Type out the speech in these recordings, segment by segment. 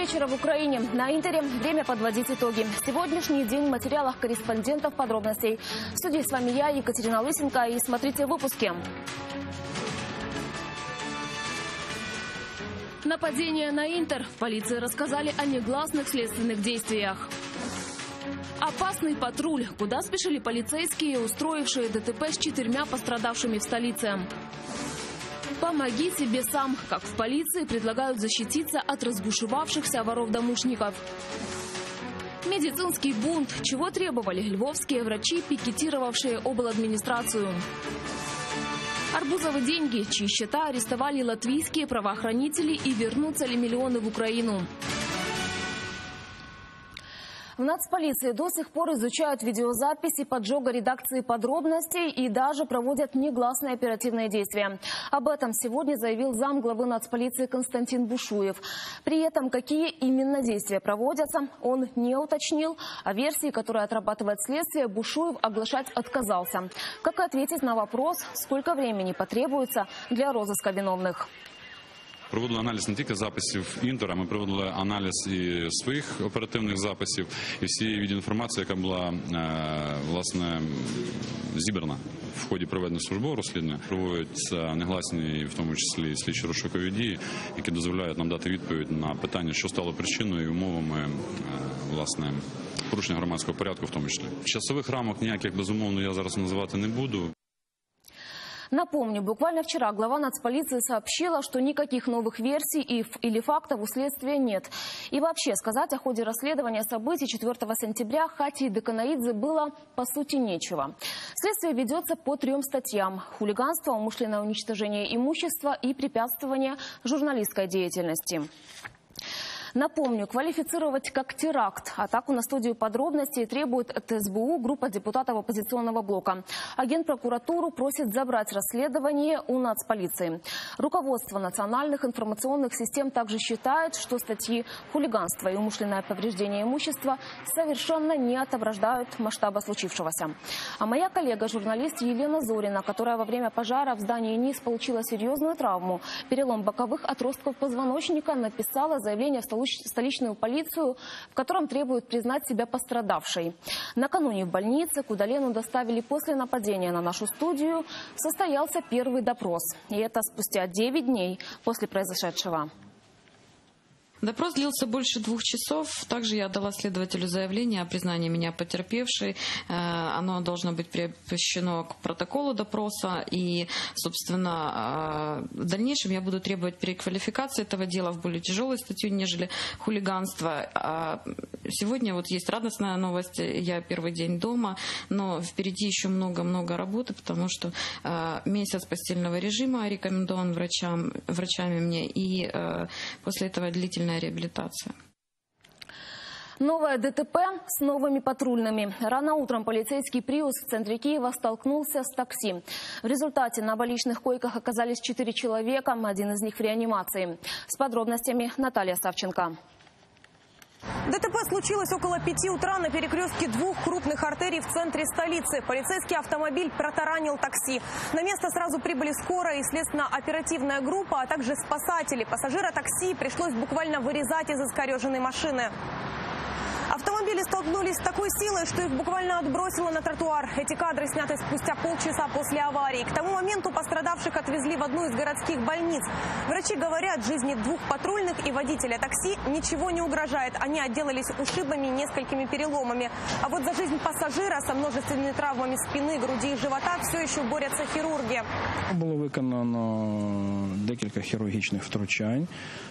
вечера в Украине. На Интере время подводить итоги. Сегодняшний день в материалах корреспондентов подробностей. В студии с вами я, Екатерина Лысенко, и смотрите выпуски. Нападение на Интер. В полиции рассказали о негласных следственных действиях. Опасный патруль. Куда спешили полицейские, устроившие ДТП с 4 пострадавшими в столице? Помоги себе сам. Как в полиции предлагают защититься от разбушевавшихся воров-домушников. Медицинский бунт. Чего требовали львовские врачи, пикетировавшие обладминистрацию? Арбузовые деньги. Чьи счета арестовали латвийские правоохранители и вернутся ли миллионы в Украину? В нацполиции до сих пор изучают видеозаписи поджога редакции подробностей и даже проводят негласные оперативные действия. Об этом сегодня заявил замглавы нацполиции Константин Бушуев. При этом, какие именно действия проводятся, он не уточнил. А версии, которые отрабатывает следствие, Бушуев оглашать отказался. Как ответить на вопрос, сколько времени потребуется для розыска виновных? Проводили аналіз не тільки записів Інтера, ми проводили аналіз і своїх оперативних записів, і всієї відеоінформації, яка була, власне, зібрана в ході проведення службового розслідування. Проводяться негласні, в тому числі, слідчо-розшукові дії, які дозволяють нам дати відповідь на питання, що стало причиною і умовами, власне, порушення громадського порядку в тому числі. Часових рамок ніяких, безумовно, я зараз називати не буду. Напомню, буквально вчера глава нацполиции сообщила, что никаких новых версий или фактов у следствия нет. И вообще сказать о ходе расследования событий 4 сентября Хати Деканаидзе было по сути нечего. Следствие ведется по 3 статьям: хулиганство, умышленное уничтожение имущества и препятствование журналистской деятельности. Напомню, квалифицировать как теракт атаку на студию подробностей требует от СБУ группа депутатов оппозиционного блока. Генпрокуратуру просит забрать расследование у нацполиции. Руководство национальных информационных систем также считает, что статьи хулиганства и умышленное повреждение имущества совершенно не отображают масштаба случившегося. А моя коллега-журналист Елена Зорина, которая во время пожара в здании НИС получила серьезную травму, перелом боковых отростков позвоночника, написала заявление в столичную полицию, в котором требуют признать себя пострадавшей. Накануне в больнице, куда Лену доставили после нападения на нашу студию, состоялся первый допрос. И это спустя 9 дней после произошедшего. Допрос длился больше 2 часов. Также я отдала следователю заявление о признании меня потерпевшей. Оно должно быть приобщено к протоколу допроса. И, собственно, в дальнейшем я буду требовать переквалификации этого дела в более тяжелую статью, нежели хулиганство. А сегодня вот есть радостная новость. Я первый день дома, но впереди еще много-много работы, потому что месяц постельного режима рекомендован врачами мне. И после этого длительная реабилитация. Новое ДТП с новыми патрульными. Рано утром полицейский «Приус» в центре Киева столкнулся с такси. В результате на больничных койках оказались 4 человека, один из них в реанимации. С подробностями Наталья Савченко. ДТП случилось около 5 утра на перекрестке 2 крупных артерий в центре столицы. Полицейский автомобиль протаранил такси. На место сразу прибыли скорая и следственно-оперативная группа, а также спасатели. Пассажира такси пришлось буквально вырезать из искореженной машины. Автомобили столкнулись с такой силой, что их буквально отбросило на тротуар. Эти кадры сняты спустя полчаса после аварии. К тому моменту пострадавших отвезли в одну из городских больниц. Врачи говорят, жизни 2 патрульных и водителя такси ничего не угрожает. Они отделались ушибами, несколькими переломами. А вот за жизнь пассажира со множественными травмами спины, груди и живота все еще борются хирурги. Було виконано декілька хірургічних втручань.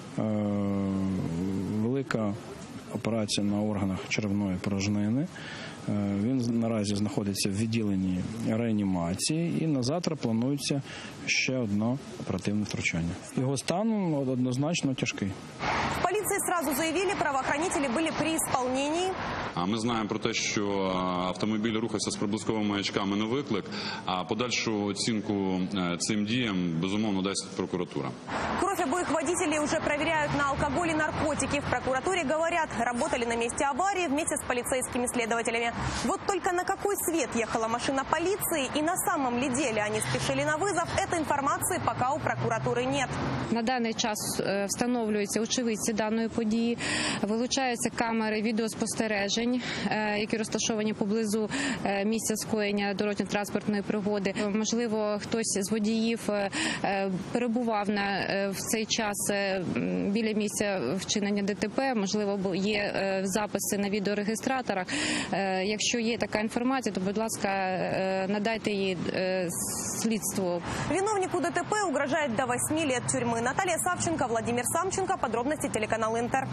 Велика операція на органах черевної порожнини. Він наразі знаходиться в відділенні реанімації і на завтра планується ще одне оперативне втручання. Його стан однозначно тяжкий. В полиции сразу заявили, правоохранители были при исполнении. Ми знаємо про те, що автомобіль рухався з проблисковими маячками на виклик, а подальшу оцінку цим діям, безумовно, дасть прокуратура. Кровь обоих водителей уже проверяют на алкоголь и наркотики. В прокуратуре говорят, работали на месте аварии вместе с полицейскими следователями. Вот только на какой свет ехала машина полиции и на самом ли деле они спешили на вызов, этой информации пока у прокуратуры нет. На даний час встановлюються очевидці даної події, вилучаються камери відеоспостережень, які розташовані поблизу місця скоєння дорожньо-транспортної пригоди. Можливо, хтось з водіїв перебував в цей час біля місця вчинення ДТП, можливо, є записи на відеорегістраторах. Якщо є така інформація, то, будь ласка, надайте її слідству. Виновнику ДТП угрожает до 8 лет тюрьмы. Наталья Савченко, Владимир Самченко. Подробности телеканал Интер.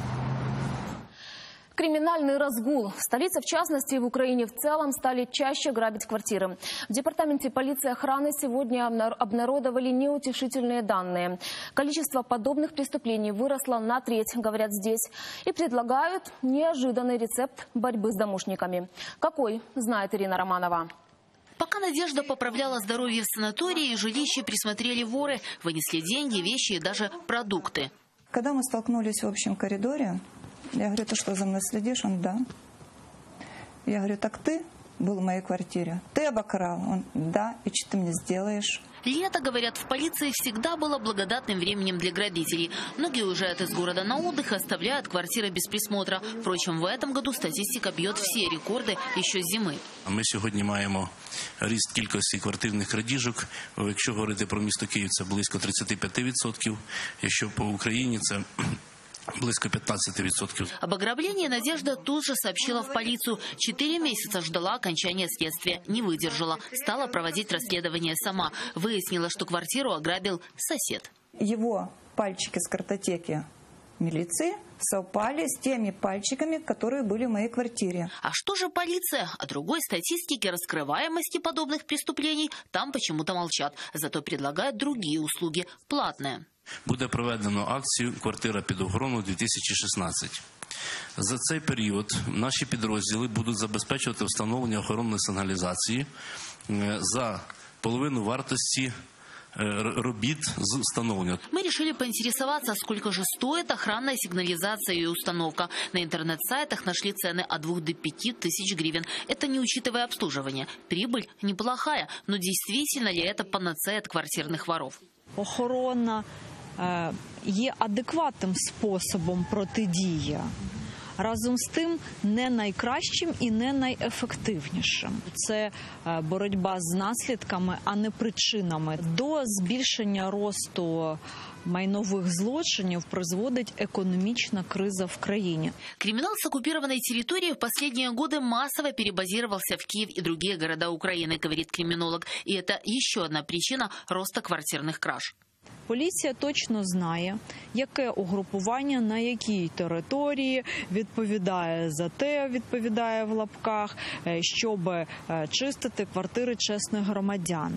Криминальный разгул. В столице, в частности, и в Украине в целом стали чаще грабить квартиры. В департаменте полиции и охраны сегодня обнародовали неутешительные данные. Количество подобных преступлений выросло на треть, говорят здесь. И предлагают неожиданный рецепт борьбы с домушниками. Какой, знает Ирина Романова. Пока Надежда поправляла здоровье в санатории, жилище присмотрели воры, вынесли деньги, вещи и даже продукты. Когда мы столкнулись в общем коридоре, я говорю, ты что, за мной следишь? Он, да. Я говорю, так ты был в моей квартире? Ты обокрал? Он, да. И что ты мне сделаешь? Лето, говорят, в полиции всегда было благодатным временем для грабителей. Многие уезжают из города на отдых и оставляют квартиры без присмотра. Впрочем, в этом году статистика бьет все рекорды еще с зимы. Ми сьогодні маємо ріст кількості квартирних крадіжок. Якщо говорити про місто Київ, це близько 35%. Якщо по Україні, це близко 15%. Об ограблении Надежда тут же сообщила в полицию. 4 месяца ждала окончания следствия. Не выдержала. Стала проводить расследование сама. Выяснила, что квартиру ограбил сосед. Его пальчики с картотеки милиции совпали с теми пальчиками, которые были в моей квартире. А что же полиция? О другой статистике раскрываемости подобных преступлений там почему-то молчат. Зато предлагают другие услуги, платные. Буде проведено акцію «Квартира під охорону-2016». За цей період наші підрозділи будуть забезпечувати встановлення охоронної сигналізації за половину вартості робіт з встановлення. Мы решили поинтересоваться, сколько же стоит охранная сигнализация и установка. На интернет-сайтах нашли цены от 2 до 5 тысяч гривен. Это не учитывая обслуживание. Прибыль неплохая, но действительно ли это панацея от квартирных воров? Охорона є адекватним способом протидії. Разом з тим, не найкращим і не найефективнішим. Це боротьба з наслідками, а не причинами. До збільшення росту майнових злочинів призводить економічна криза в країні. Криминал с оккупированной территории в последние годы массово перебазировался в Киев и другие города Украины, говорит криминолог. И это еще одна причина роста квартирных краж. Поліція точно знає, яке угрупування на якій території відповідає за те, відповідає в лапках, щоб чистити квартири чесних громадян.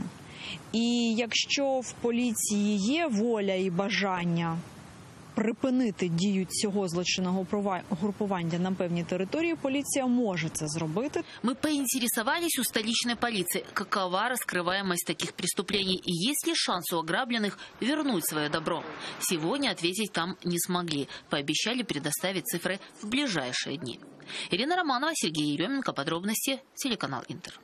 І якщо в поліції є воля і бажання припинити дію цього злочинного групування на певній території, поліція може це зробити. Мы поинтересовались у столичной полиции, какова раскрываемость таких преступлений и есть ли шанс у ограбленных вернуть свое добро. Сегодня ответить там не смогли. Пообещали предоставить цифры в ближайшие дни. Ирина Романова, Сергей Еременко. Подробности. Телеканал Интер.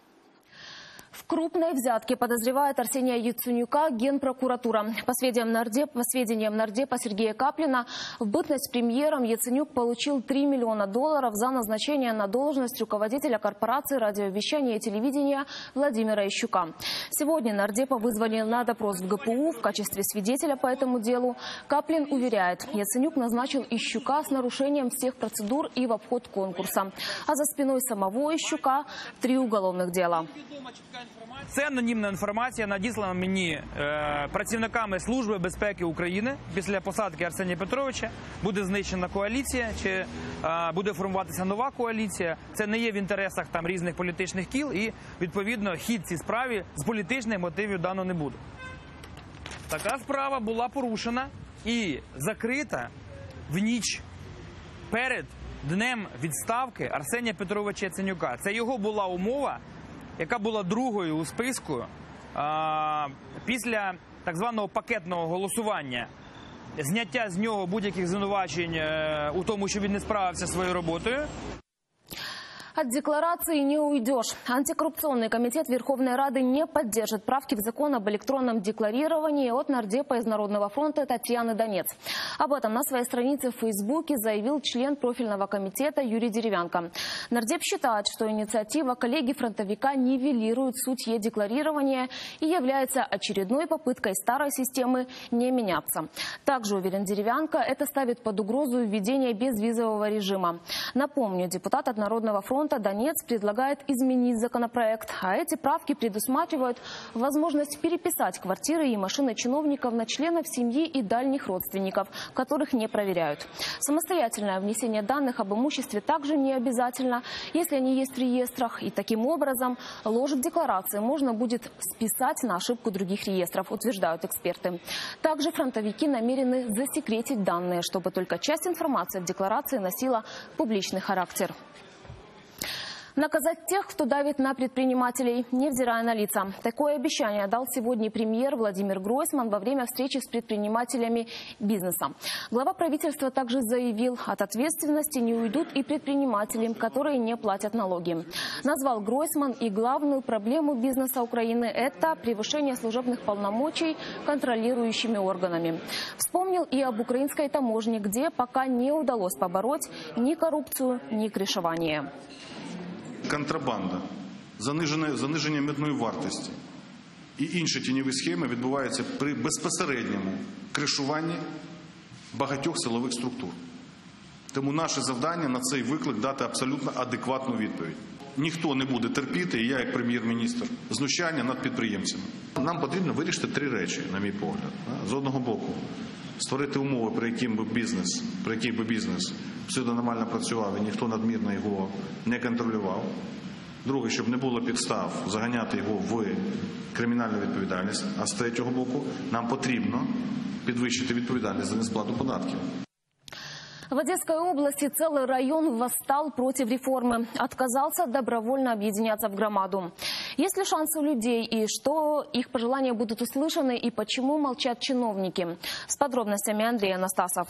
В крупной взятке подозревает Арсения Яценюка Генпрокуратура. По сведениям нардепа Сергея Каплина, в бытность премьером Яценюк получил $3 миллиона за назначение на должность руководителя корпорации радиовещания и телевидения Владимира Ищука. Сегодня нардепа вызвали на допрос в ГПУ в качестве свидетеля по этому делу. Каплин уверяет, Яценюк назначил Ищука с нарушением всех процедур и в обход конкурса. А за спиной самого Ищука 3 уголовных дела. Це анонімна інформація, надіслана мені працівниками Служби безпеки України. Після посадки Арсенія Петровича буде знищена коаліція, чи буде формуватися нова коаліція. Це не є в інтересах там різних політичних кіл і, відповідно, хід цій справі з політичних мотивів дано не буде. Така справа була порушена і закрита в ніч перед днем відставки Арсенія Петровича Яценюка. Це його була умова, яка була другою у списку після так званого пакетного голосування. Зняття з нього будь-яких звинувачень у тому, що він не справився зі своєю роботою. От декларации не уйдешь. Антикоррупционный комитет Верховной Рады не поддержит правки в закон об электронном декларировании от нардепа из Народного фронта Татьяны Донец. Об этом на своей странице в Фейсбуке заявил член профильного комитета Юрий Деревянко. Нардеп считает, что инициатива коллеги-фронтовика нивелирует суть е-декларирования и является очередной попыткой старой системы не меняться. Также, уверен Деревянко, это ставит под угрозу введение безвизового режима. Напомню, депутат от Народного фронта Донец предлагает изменить законопроект, а эти правки предусматривают возможность переписать квартиры и машины чиновников на членов семьи и дальних родственников, которых не проверяют. Самостоятельное внесение данных об имуществе также не обязательно, если они есть в реестрах. И таким образом ложь в декларации можно будет списать на ошибку других реестров, утверждают эксперты. Также фронтовики намерены засекретить данные, чтобы только часть информации в декларации носила публичный характер. Наказать тех, кто давит на предпринимателей, невзирая на лица. Такое обещание дал сегодня премьер Владимир Гройсман во время встречи с предпринимателями бизнеса. Глава правительства также заявил, от ответственности не уйдут и предприниматели, которые не платят налоги. Назвал Гройсман и главную проблему бизнеса Украины – это превышение служебных полномочий контролирующими органами. Вспомнил и об украинской таможне, где пока не удалось побороть ни коррупцию, ни кришування. Контрабанда, заниження митної вартості і інші тіньові схеми відбуваються при безпосередньому кришуванні багатьох силових структур. Тому наше завдання на цей виклик дати абсолютно адекватну відповідь. Ніхто не буде терпіти, і я як прем'єр-міністр, знущання над підприємцями. Нам потрібно вирішити три речі, на мій погляд. З одного боку, створити умови, при яких би бізнес псевдонормально працював і ніхто надмірно його не контролював. Друге, щоб не було підстав заганяти його в кримінальну відповідальність. А з третього боку, нам потрібно підвищити відповідальність за несплату податків. В Одесской области целый район восстал против реформы. Отказался добровольно объединяться в громаду. Есть ли шансы у людей и что их пожелания будут услышаны и почему молчат чиновники? С подробностями Андрей Анастасов.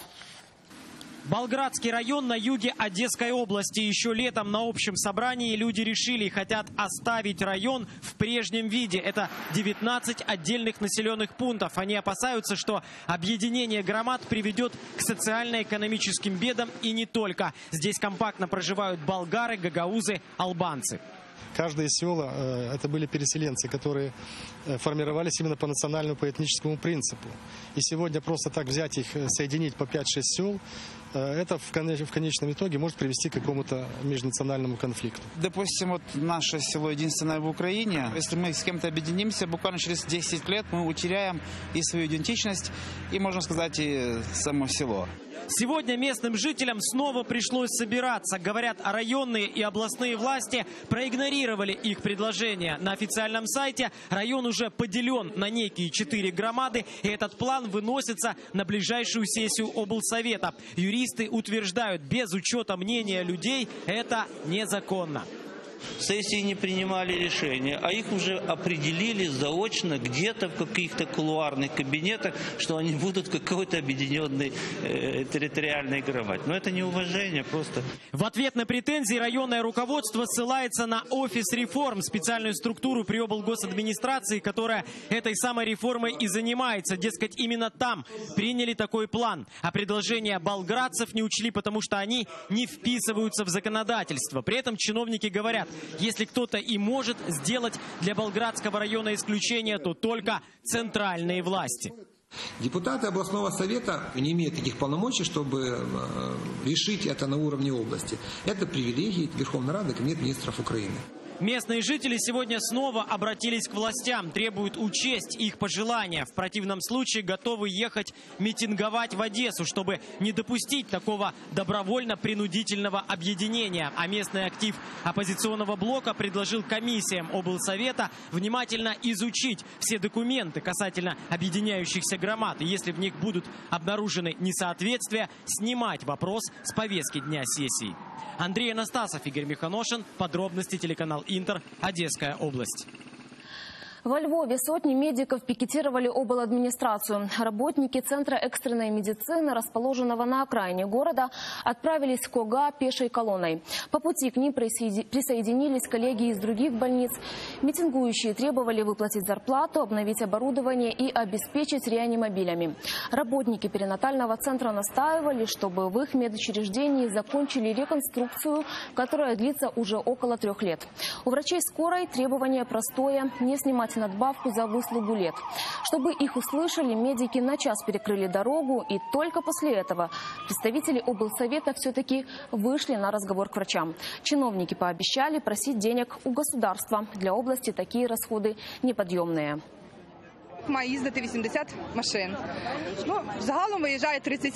Болградский район на юге Одесской области. Еще летом на общем собрании люди решили и хотят оставить район в прежнем виде. Это 19 отдельных населенных пунктов. Они опасаются, что объединение громад приведет к социально-экономическим бедам и не только. Здесь компактно проживают болгары, гагаузы, албанцы. Каждое село это были переселенцы, которые формировались именно по национальному, по этническому принципу. И сегодня просто так взять их, соединить по 5-6 сел, это в конечном итоге может привести к какому-то межнациональному конфликту. Допустим, вот наше село единственное в Украине. Если мы с кем-то объединимся, буквально через 10 лет мы утеряем и свою идентичность, и, можно сказать, и само село. Сегодня местным жителям снова пришлось собираться. Говорят, районные и областные власти проигнорировали их предложения. На официальном сайте район уже поделен на некие 4 громады, и этот план выносится на ближайшую сессию облсовета. Юристы утверждают, без учета мнения людей это незаконно. Сессии не принимали решения, а их уже определили заочно где-то в каких-то кулуарных кабинетах, что они будут в какой-то объединенной территориальной громаде. Но это неуважение просто. В ответ на претензии районное руководство ссылается на офис реформ, специальную структуру при облгосадминистрации, которая этой самой реформой и занимается. Дескать, именно там приняли такой план. А предложения болградцев не учли, потому что они не вписываются в законодательство. При этом чиновники говорят, если кто-то и может сделать для Болградского района исключение, то только центральные власти. Депутаты областного совета не имеют таких полномочий, чтобы решить это на уровне области. Это привилегии Верховной Рады, Кабинета министров Украины. Местные жители сегодня снова обратились к властям, требуют учесть их пожелания. В противном случае готовы ехать митинговать в Одессу, чтобы не допустить такого добровольно-принудительного объединения. А местный актив оппозиционного блока предложил комиссиям облсовета внимательно изучить все документы касательно объединяющихся громад. И если в них будут обнаружены несоответствия, снимать вопрос с повестки дня сессии. Андрей Анастасов, Игорь Миханошин. Подробности телеканал Интер. Одесская область. Во Львове сотни медиков пикетировали обладминистрацию. Работники Центра экстренной медицины, расположенного на окраине города, отправились к ОГА пешей колонной. По пути к ним присоединились коллеги из других больниц. Митингующие требовали выплатить зарплату, обновить оборудование и обеспечить реанимобилями. Работники перинатального центра настаивали, чтобы в их медучреждении закончили реконструкцию, которая длится уже около 3 лет. У врачей скорой требование простое – не снимать надбавку за выслугу лет. Чтобы их услышали, медики на час перекрыли дорогу, и только после этого представители облсовета все-таки вышли на разговор к врачам. Чиновники пообещали просить денег у государства. Для области такие расходы неподъемные. Має їздити 80 машин. Загалом виїжджає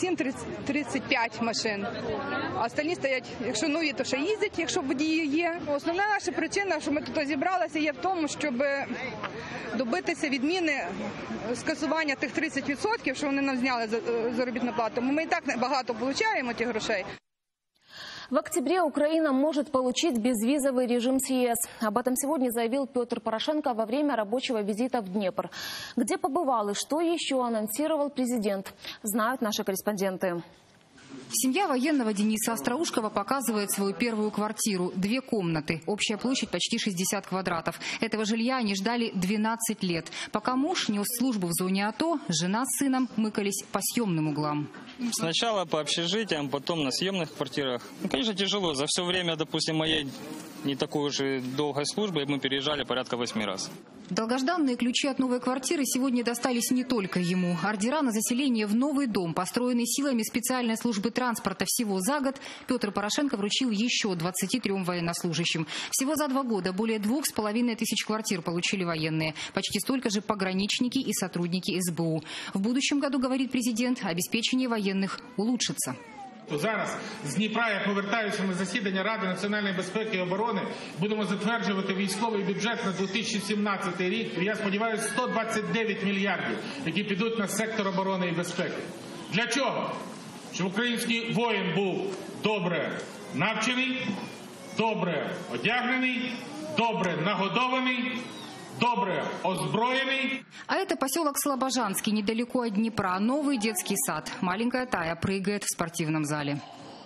37-35 машин. А остальні стоять, якщо нові, то ще їздять, якщо водії є. Основна наша причина, що ми тут зібралися, є в тому, щоб добитися відміни скасування тих 30%, що вони нам зняли заробітну плату. Ми і так багато отримуємо тих грошей. В октябре Украина может получить безвизовый режим с ЕС. Об этом сегодня заявил Петр Порошенко во время рабочего визита в Днепр. Где побывал и что еще анонсировал президент, знают наши корреспонденты. Семья военного Дениса Остроушкова показывает свою первую квартиру. 2 комнаты. Общая площадь почти 60 квадратов. Этого жилья они ждали 12 лет. Пока муж нес службу в зоне АТО, жена с сыном мыкались по съемным углам. Сначала по общежитиям, потом на съемных квартирах. Конечно, тяжело. За все время, допустим, моей не такой уж и долгой службы мы переезжали порядка 8 раз. Долгожданные ключи от новой квартиры сегодня достались не только ему. Ордера на заселение в новый дом, построенный силами специальной службы транспорта всего за год, Петр Порошенко вручил еще 23 военнослужащим. Всего за 2 года более 2500 квартир получили военные. Почти столько же пограничники и сотрудники СБУ. В будущем году, говорит президент, обеспечение военных улучшится. Зараз з Дніпра я повертаюся на засідання Ради національної безпеки і оборони. Будемо затверджувати військовий бюджет на 2017 рік. І я сподіваюся, 129 мільярдів, які підуть на сектор оборони і безпеки. Для чого? Щоб український воїн був добре навчений, добре одягнений, добре нагодований, добре озброенный. А это поселок Слобожанский, недалеко от Днепра. Новый детский сад. Маленькая Тая прыгает в спортивном зале.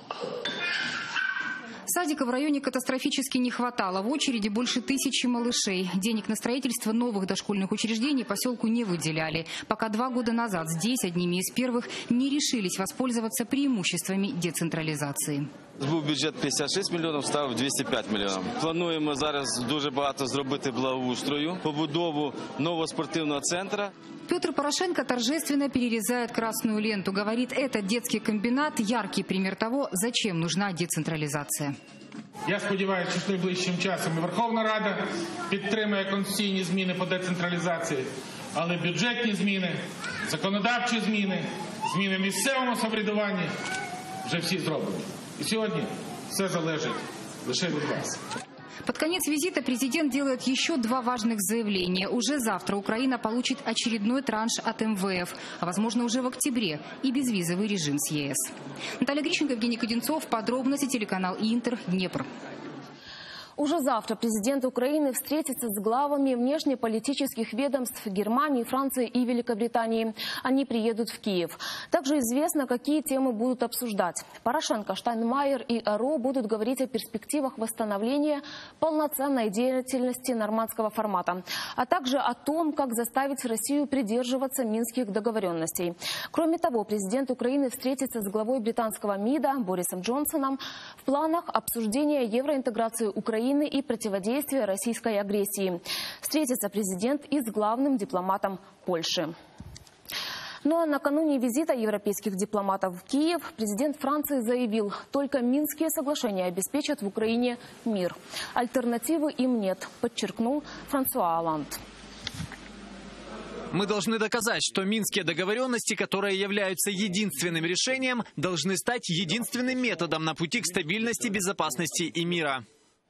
Садика в районе катастрофически не хватало. В очереди больше 1000 малышей. Денег на строительство новых дошкольных учреждений поселку не выделяли. Пока 2 года назад здесь одними из первых не решились воспользоваться преимуществами децентрализации. Був бюджет 56 мільйонів, став 205 мільйонів. Плануємо зараз дуже багато зробити благоустрою, побудову нового спортивного центру. Петр Порошенко торжественно перерезает красную ленту. Говорит, этот детский комбинат – яркий пример того, зачем нужна децентрализация. Я сподіваюся, що найближчим часом і Верховна Рада підтримає конституційні зміни по децентралізації, але бюджетні зміни, законодавчі зміни, зміни в місцевому самоврядуванні вже всі зроблені. И сегодня все залежит лишь от вас. Под конец визита президент делает еще 2 важных заявления. Уже завтра Украина получит очередной транш от МВФ, а возможно уже в октябре, и безвизовый режим с ЕС. Наталья Грищенко, Евгений Кудинцов. Подробности телеканал Интер, Днепр. Уже завтра президент Украины встретится с главами внешнеполитических ведомств Германии, Франции и Великобритании. Они приедут в Киев. Также известно, какие темы будут обсуждать. Порошенко, Штайнмайер и Аро будут говорить о перспективах восстановления полноценной деятельности нормандского формата, а также о том, как заставить Россию придерживаться минских договоренностей. Кроме того, президент Украины встретится с главой британского МИДа Борисом Джонсоном. В планах обсуждения евроинтеграции Украины и противодействия российской агрессии. Встретится президент и с главным дипломатом Польши. Ну а накануне визита европейских дипломатов в Киев президент Франции заявил, только Минские соглашения обеспечат в Украине мир. Альтернативы им нет, подчеркнул Франсуа Олланд. Мы должны доказать, что минские договоренности, которые являются единственным решением, должны стать единственным методом на пути к стабильности, безопасности и мира.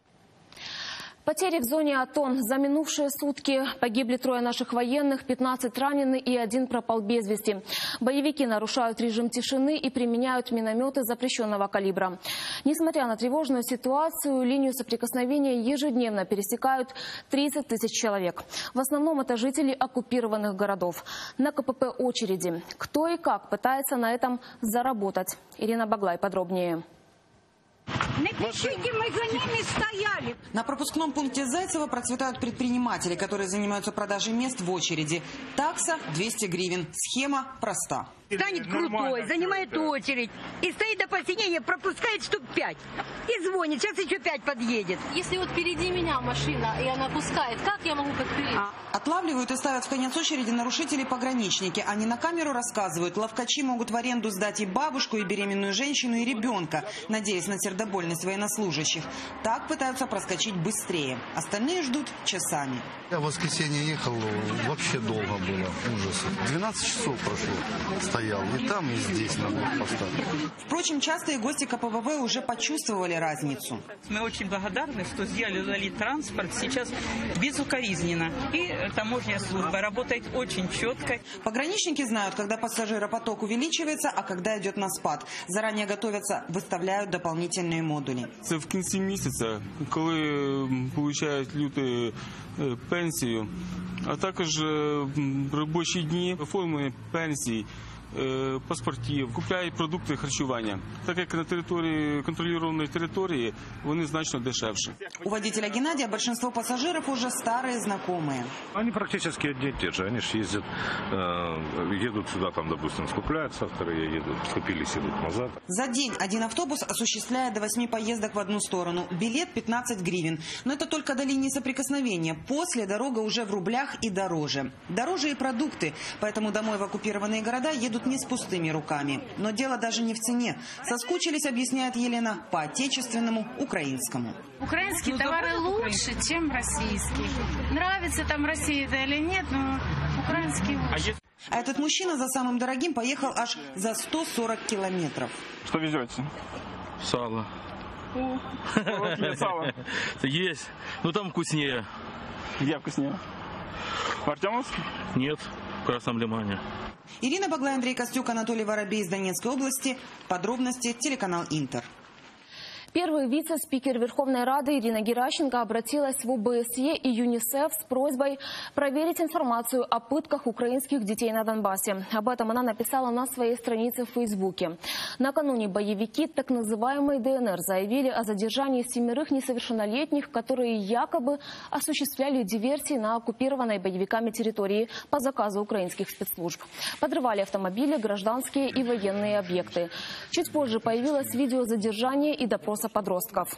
Потери в зоне АТО. За минувшие сутки погибли 3 наших военных, 15 ранены и 1 пропал без вести. Боевики нарушают режим тишины и применяют минометы запрещенного калибра. Несмотря на тревожную ситуацию, линию соприкосновения ежедневно пересекают 30 тысяч человек. В основном это жители оккупированных городов. На КПП очереди. Кто и как пытается на этом заработать? Ирина Баглай подробнее. Не пишите, мы за ними стояли. На пропускном пункте Зайцево процветают предприниматели, которые занимаются продажей мест в очереди. Такса 200 гривен. Схема проста. Станет крутой, занимает очередь. И стоит до посинения, пропускает штук 5. И звонит, сейчас еще 5 подъедет. Если вот впереди меня машина, и она пускает, как я могу подпереть? Отлавливают и ставят в конец очереди нарушителей-пограничники. Они на камеру рассказывают, ловкачи могут в аренду сдать и бабушку, и беременную женщину, и ребенка, надеясь на сердобольность военнослужащих. Так пытаются проскочить быстрее. Остальные ждут часами. Я в воскресенье ехал, вообще долго было, ужас. 12 часов прошло. Стоял и там, и здесь на блокпостах. Впрочем, частые гости КПВВ уже почувствовали разницу. Мы очень благодарны, что сделали транспорт сейчас безукоризненно. И таможенная служба работает очень четко. Пограничники знают, когда пассажиропоток увеличивается, а когда идет на спад. Заранее готовятся, выставляют дополнительные модули. В конце месяца, когда получают люди пенсию, а також робочі дні, форми пенсій, паспортів, купляють продукти харчування. Так як на території, контролюваної території, вони значно дешевше. У водителя Геннадия большинство пассажиров уже старые знакомые. Они практически одни и те же. Они же ездят, едут сюда, там, допустим, скупляются, вторые едут, скупились, едут назад. За день один автобус осуществляет до 8 поездок в одну сторону. Билет 15 гривен. Но это только до линии соприкосновения. После дорога уже в рублях и дороже. Дороже и продукты. Поэтому домой в оккупированные города едут не с пустыми руками. Но дело даже не в цене. Соскучились, объясняет Елена, по отечественному украинскому. Украинские товары лучше, чем российские. Нравится там Россия или нет, но украинские лучше. А этот мужчина за самым дорогим поехал аж за 140 километров. Что везете? Сало. Сало. Есть. Но там вкуснее. Где вкуснее? В Артемовске? Нет, в Красном Лимане. Ирина Баглай, Андрей Костюк, Анатолий Воробей из Донецкой области. Подробности телеканал Интер. Первый вице-спикер Верховной Рады Ирина Геращенко обратилась в ОБСЕ и ЮНИСЕФ с просьбой проверить информацию о пытках украинских детей на Донбассе. Об этом она написала на своей странице в Фейсбуке. Накануне боевики так называемой ДНР заявили о задержании 7 несовершеннолетних, которые якобы осуществляли диверсии на оккупированной боевиками территории по заказу украинских спецслужб. Подрывали автомобили, гражданские и военные объекты. Чуть позже появилось видео задержания и допроса подростков.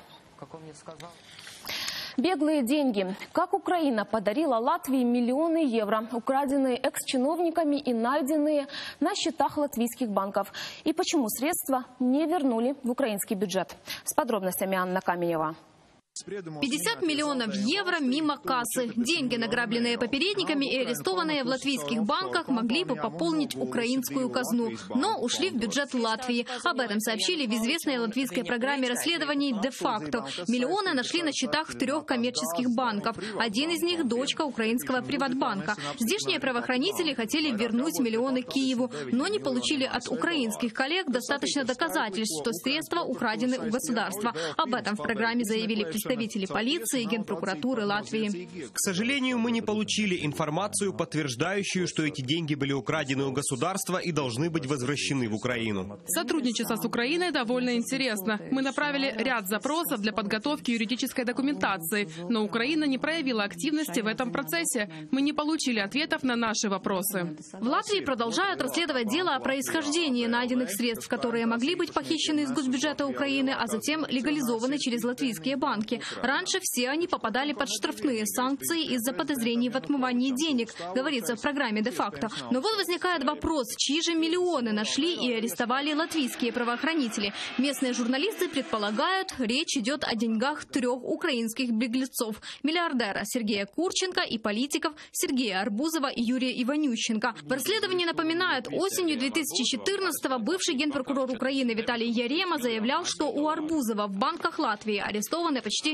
Беглые деньги. Как Украина подарила Латвии миллионы евро, украденные экс-чиновниками и найденные на счетах латвийских банков. И почему средства не вернули в украинский бюджет? С подробностями Анна Каменева. 50 миллионов евро мимо кассы. Деньги, награбленные попередниками и арестованные в латвийских банках, могли бы пополнить украинскую казну, но ушли в бюджет Латвии. Об этом сообщили в известной латвийской программе расследований «Де-факто». Миллионы нашли на счетах в 3 коммерческих банков. Один из них – дочка украинского Приватбанка. Здешние правоохранители хотели вернуть миллионы Киеву, но не получили от украинских коллег достаточно доказательств, что средства украдены у государства. Об этом в программе заявили представители полиции и Генпрокуратуры Латвии. К сожалению, мы не получили информацию, подтверждающую, что эти деньги были украдены у государства и должны быть возвращены в Украину. Сотрудничество с Украиной довольно интересно. Мы направили ряд запросов для подготовки юридической документации, но Украина не проявила активности в этом процессе. Мы не получили ответов на наши вопросы. В Латвии продолжают расследовать дело о происхождении найденных средств, которые могли быть похищены из госбюджета Украины, а затем легализованы через латвийские банки. банки. Раньше все они попадали под штрафные санкции из-за подозрений в отмывании денег, говорится в программе «Де-факто». Но вот возникает вопрос, чьи же миллионы нашли и арестовали латвийские правоохранители. Местные журналисты предполагают, речь идет о деньгах 3 украинских беглецов – миллиардера Сергея Курченко и политиков Сергея Арбузова и Юрия Иванющенко. В расследовании напоминают, осенью 2014-го бывший генпрокурор Украины Виталий Ярема заявлял, что у Арбузова в банках Латвии арестованы почти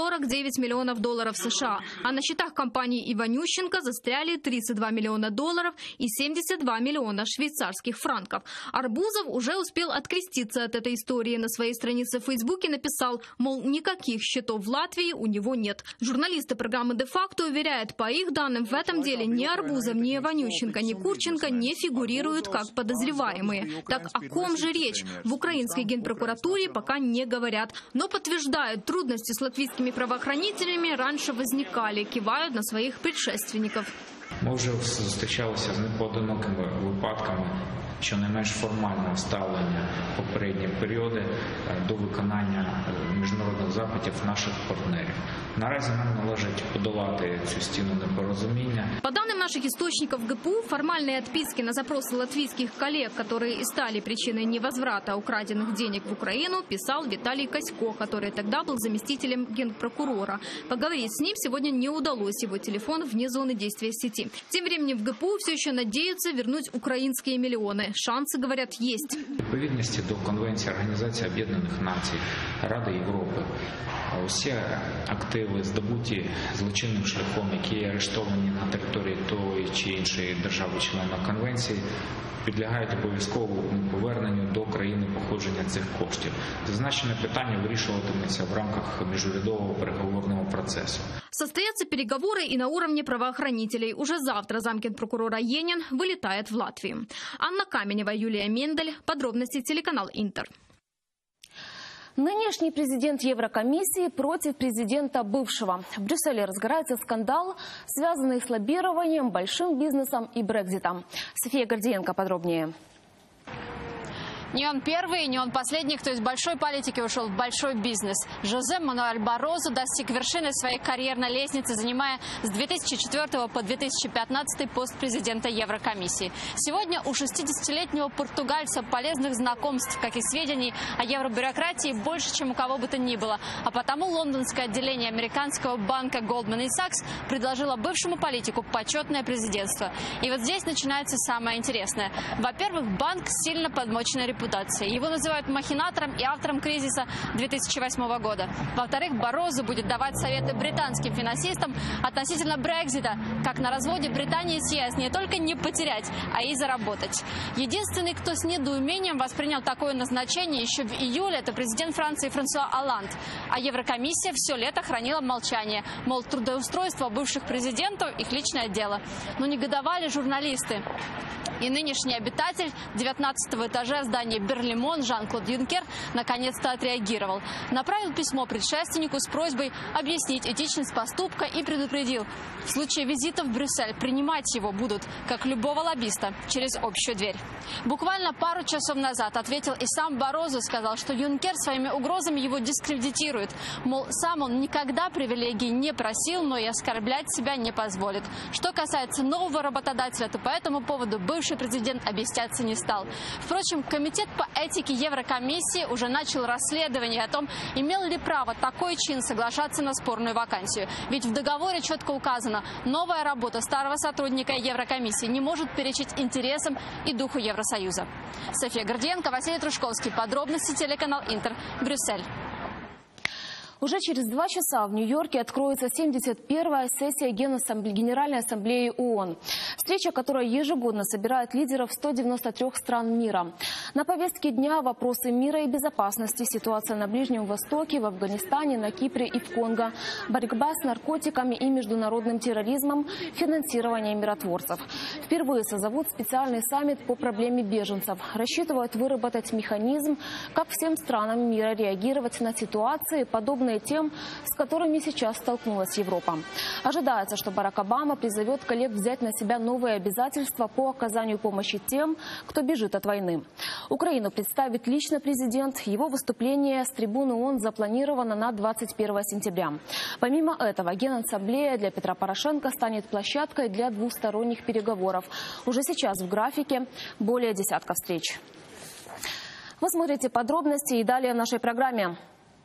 49 миллионов долларов США, а на счетах компании Иванющенко застряли 32 миллиона долларов и 72 миллиона швейцарских франков. Арбузов уже успел откреститься от этой истории. На своей странице в Фейсбуке написал, мол, никаких счетов в Латвии у него нет. Журналисты программы «Де-факто» уверяют, по их данным, в этом деле ни Арбузов, ни Иванющенко, ни Курченко не фигурируют как подозреваемые. Так о ком же речь? В украинской генпрокуратуре пока не говорят. Но подтверждают, трудности с латвийскими правоохранителями раньше возникали, кивают на своих предшественников. Ми вже зустрічалися з непоодинокими випадками щонайменш формального ставлення попередні періоди до виконання міжнародних запитів наших партнерів. Наразі нам належить подолати цю стіну непорозуміння. По данным наших источников в ГПУ, формальные отписки на запросы латвийских коллег, которые и стали причиной невозврата украденных денег в Украину, писал Виталий Косько, который тогда был заместителем генпрокурора. Поговорить с ним сегодня не удалось, его телефон вне зоны действия сети. Тем временем в ГПУ все еще надеются вернуть украинские миллионы. Шансы, говорят, есть. У відповідності до Конвенції Організації Об'єднаних Націй, Ради Європи, усі активи, здобуті злочинним шляхом, які арештовані на території тої чи іншої держави-члена Конвенції, підлягають обов'язковому поверненню до країни походження цих коштів. Зазначене питання вирішуватиметься в рамках міжурядового переговорного процесу. Состоятся переговоры и на уровне правоохранителей. Уже завтра замгенпрокурора Енин вылетает в Латвию. Анна Каменева, Юлия Мендель. Подробности телеканал Интер. Нынешний президент Еврокомиссии против президента бывшего. В Брюсселе разгорается скандал, связанный с лоббированием, большим бизнесом и Брекситом. София Гордиенко подробнее. Не он первый, не он последний, кто из большой политики ушел в большой бизнес. Жозе Мануэль Баррозу достиг вершины своей карьерной лестницы, занимая с 2004 по 2015 пост президента Еврокомиссии. Сегодня у 60-летнего португальца полезных знакомств, как и сведений о евробюрократии, больше, чем у кого бы то ни было. А потому лондонское отделение американского банка Goldman Sachs предложило бывшему политику почетное президентство. И вот здесь начинается самое интересное. Во-первых, банк с сильно подмоченной репутацией. Его называют махинатором и автором кризиса 2008 года. Во-вторых, Баррозу будет давать советы британским финансистам относительно Брексита, как на разводе Британии с ЕС не только не потерять, а и заработать. Единственный, кто с недоумением воспринял такое назначение еще в июле, это президент Франции Франсуа Олланд. А Еврокомиссия все лето хранила молчание. Мол, трудоустройство бывших президентов – их личное дело. Но негодовали журналисты. И нынешний обитатель 19-го этажа здания Берлимон Жан-Клод Юнкер наконец-то отреагировал. Направил письмо предшественнику с просьбой объяснить этичность поступка и предупредил: в случае визита в Брюссель принимать его будут, как любого лоббиста, через общую дверь. Буквально пару часов назад ответил и сам Баррозу, сказал, что Юнкер своими угрозами его дискредитирует. Мол, сам он никогда привилегий не просил, но и оскорблять себя не позволит. Что касается нового работодателя, то по этому поводу бывший президент объясняться не стал. Впрочем, Комитет по этике Еврокомиссии уже начал расследование о том, имел ли право такой чин соглашаться на спорную вакансию. Ведь в договоре четко указано, новая работа старого сотрудника Еврокомиссии не может перечить интересам и духу Евросоюза. София Гордиенко, Василий Трушковский. Подробности телеканал Интер. Брюссель. Уже через 2 часа в Нью-Йорке откроется 71-я сессия Генеральной Ассамблеи ООН. Встреча, которая ежегодно собирает лидеров 193 стран мира. На повестке дня вопросы мира и безопасности, ситуация на Ближнем Востоке, в Афганистане, на Кипре и в Конго, борьба с наркотиками и международным терроризмом, финансирование миротворцев. Впервые созовут специальный саммит по проблеме беженцев. Рассчитывают выработать механизм, как всем странам мира реагировать на ситуации, подобные обеспокоенные тем, с которыми сейчас столкнулась Европа. Ожидается, что Барак Обама призовет коллег взять на себя новые обязательства по оказанию помощи тем, кто бежит от войны. Украину представит лично президент. Его выступление с трибуны ООН запланировано на 21 сентября. Помимо этого, Генассамблея для Петра Порошенко станет площадкой для двусторонних переговоров. Уже сейчас в графике более десятка встреч. Вы смотрите подробности и далее в нашей программе.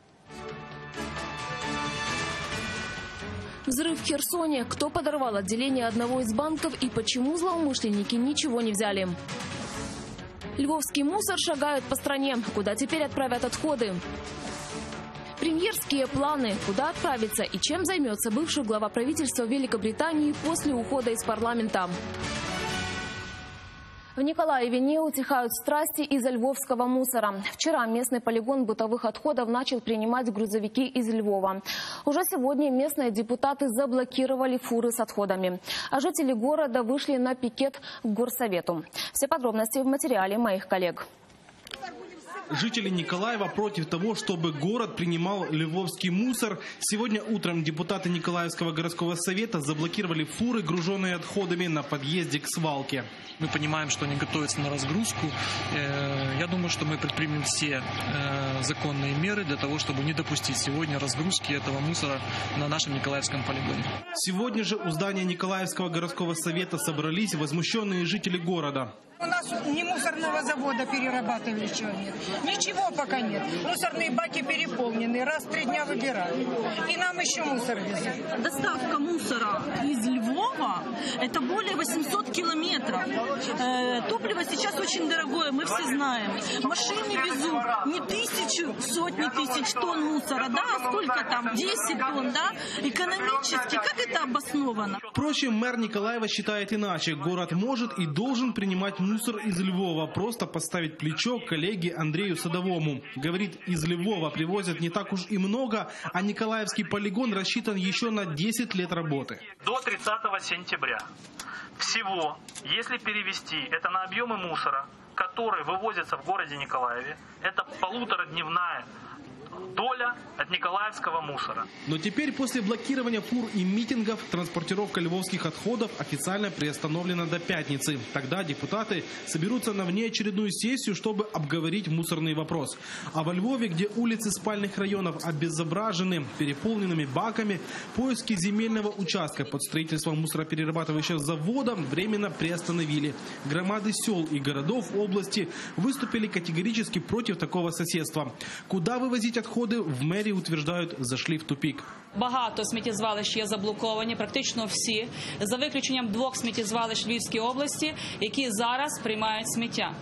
Взрыв в Херсоне. Кто подорвал отделение одного из банков и почему злоумышленники ничего не взяли? Львовский мусор шагает по стране. Куда теперь отправят отходы? Премьерские планы. Куда отправиться и чем займется бывший глава правительства Великобритании после ухода из парламента? В Николаеве не утихают страсти из-за львовского мусора. Вчера местный полигон бытовых отходов начал принимать грузовики из Львова. Уже сегодня местные депутаты заблокировали фуры с отходами. А жители города вышли на пикет к горсовету. Все подробности в материале моих коллег. Жители Николаева против того, чтобы город принимал львовский мусор. Сегодня утром депутаты Николаевского городского совета заблокировали фуры, груженные отходами, на подъезде к свалке. Мы понимаем, что они готовятся на разгрузку. Я думаю, что мы предпримем все законные меры для того, чтобы не допустить сегодня разгрузки этого мусора на нашем Николаевском полигоне. Сегодня же у здания Николаевского городского совета собрались возмущенные жители города. У нас ни мусорного завода перерабатывающего нет. Ничего пока нет. Мусорные баки переполнены. Раз в 3 дня выбирают. И нам еще мусор везут. Доставка мусора из Львова – это более 800 километров. Топливо сейчас очень дорогое, мы все знаем. Машины везут не тысячу, сотни тысяч тонн мусора, да, а сколько там, 10 тонн, да? Экономически, как это обосновано? Впрочем, мэр Николаева считает иначе. Город может и должен принимать мусор из Львова, просто поставить плечо коллеге Андрею Садовому. Говорит, из Львова привозят не так уж и много, а Николаевский полигон рассчитан еще на 10 лет работы. До 30 сентября всего, если перевести это на объемы мусора, которые вывозятся в городе Николаеве, это 1,5-дневная доля от николаевского мусора. Но теперь после блокирования фур и митингов транспортировка львовских отходов официально приостановлена до пятницы. Тогда депутаты соберутся на внеочередную сессию, чтобы обговорить мусорный вопрос. А во Львове, где улицы спальных районов обезображены переполненными баками, поиски земельного участка под строительством мусороперерабатывающего завода временно приостановили. Громады сел и городов области выступили категорически против такого соседства. Куда вывозить отходи, в мерії, утверждають, зайшли в тупик. Багато сміттєзвалищ є заблоковані, практично всі, за виключенням 2 сміттєзвалищ Львівської області, які зараз приймають сміття.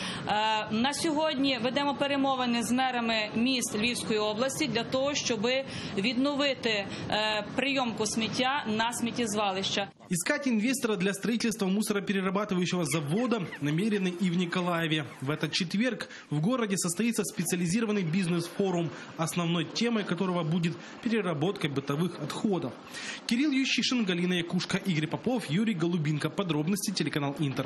На сьогодні ведемо перемовини з мерами міст Львівської області для того, щоб відновити прийомку сміття на сміттєзвалища. Искать инвестора для строительства мусороперерабатывающего завода намерены и в Николаеве. В этот четверг в городе состоится специализированный бизнес-форум, основной темой которого будет переработка бытовых отходов. Кирилл Ющишин, Галина Якушка, Игорь Попов, Юрий Голубинко. Подробности телеканал Интер.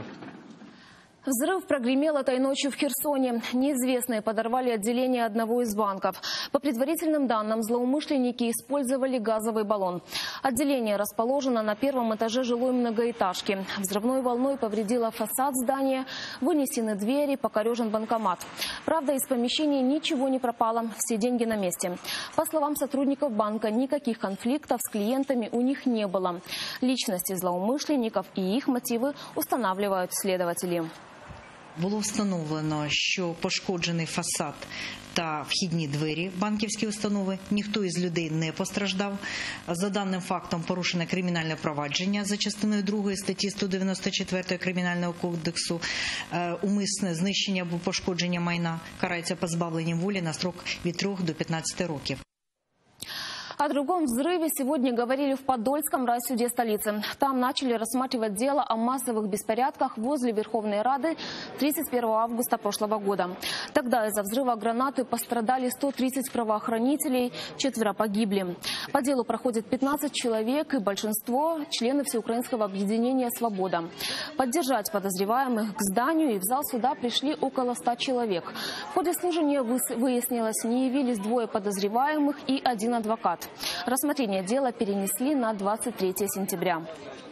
Взрыв прогремел этой ночью в Херсоне. Неизвестные подорвали отделение одного из банков. По предварительным данным, злоумышленники использовали газовый баллон. Отделение расположено на 1-м этаже жилой многоэтажки. Взрывной волной повредило фасад здания, вынесены двери, покорежен банкомат. Правда, из помещения ничего не пропало, все деньги на месте. По словам сотрудников банка, никаких конфликтов с клиентами у них не было. Личности злоумышленников и их мотивы устанавливают следователи. Було встановлено, що пошкоджений фасад та вхідні двері банківської установи. Ніхто із людей не постраждав. За даним фактом порушене кримінальне провадження за частиною 2 статті 194 Кримінального кодексу. Умисне знищення або пошкодження майна карається позбавленням волі на строк від 3 до 15 років. О другом взрыве сегодня говорили в Подольском райсуде столицы. Там начали рассматривать дело о массовых беспорядках возле Верховной Рады 31 августа прошлого года. Тогда из-за взрыва гранаты пострадали 130 правоохранителей, 4 погибли. По делу проходит 15 человек и большинство – члены Всеукраинского объединения «Свобода». Поддержать подозреваемых к зданию и в зал суда пришли около 100 человек. В ходе слушания выяснилось, не явились 2 подозреваемых и 1 адвокат. Рассмотрение дела перенесли на 23 сентября.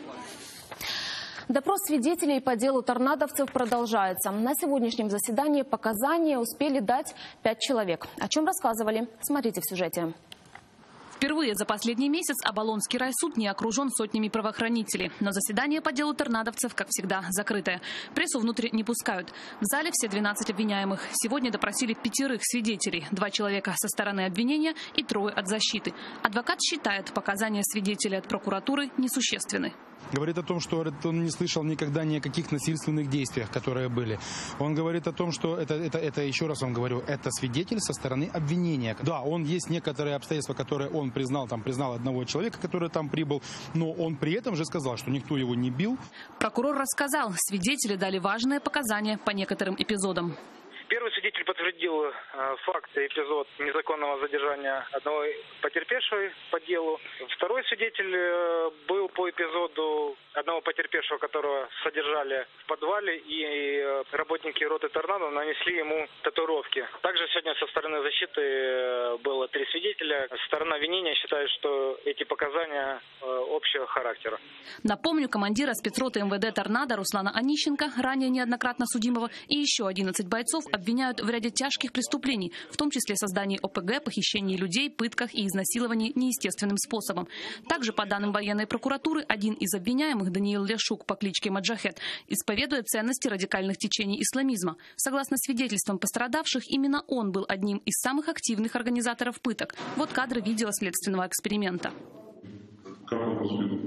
Допрос свидетелей по делу торнадовцев продолжается. На сегодняшнем заседании показания успели дать 5 человек. О чем рассказывали? Смотрите в сюжете. Впервые за последний месяц Оболонский райсуд не окружен сотнями правоохранителей. Но заседание по делу торнадовцев, как всегда, закрытое. Прессу внутрь не пускают. В зале все 12 обвиняемых. Сегодня допросили 5 свидетелей. 2 человека со стороны обвинения и 3 от защиты. Адвокат считает, показания свидетелей от прокуратуры несущественны. Говорит о том, что он не слышал никогда ни о каких насильственных действиях, которые были. Он говорит о том, что это еще раз вам говорю, это свидетель со стороны обвинения. Да, он есть некоторые обстоятельства, которые он признал одного человека, который там прибыл, но он при этом же сказал, что никто его не бил. Прокурор рассказал, свидетели дали важные показания по некоторым эпизодам. Первый свидетель подтвердил факт и эпизод незаконного задержания одного потерпевшего по делу. Второй свидетель был по эпизоду одного потерпевшего, которого содержали в подвале, и работники роты «Торнадо» нанесли ему татуировки. Также сегодня со стороны защиты было 3 свидетеля. Сторона обвинения считает, что эти показания общего характера. Напомню, командира спецроты МВД «Торнадо» Руслана Онищенко, ранее неоднократно судимого, и еще 11 бойцов обвиняют в ряде тяжких преступлений, в том числе создании ОПГ, похищении людей, пытках и изнасиловании неестественным способом. Также, по данным военной прокуратуры, один из обвиняемых, Даниил Лешук по кличке Маджахет, исповедует ценности радикальных течений исламизма. Согласно свидетельствам пострадавших, именно он был одним из самых активных организаторов пыток. Вот кадры видео следственного эксперимента. Как он воспитан?